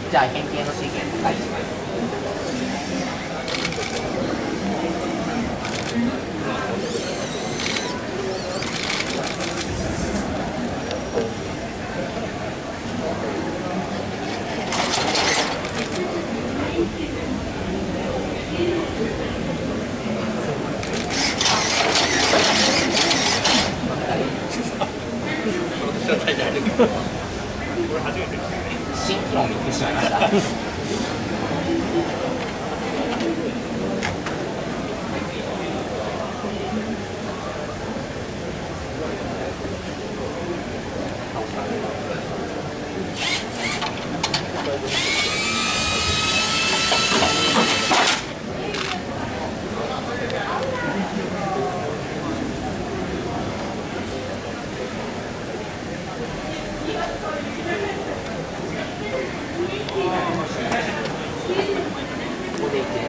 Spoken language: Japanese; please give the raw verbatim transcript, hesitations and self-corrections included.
じゃあ変形のシーケンス開始します。新機能を見つけてしまいました。ここでいけ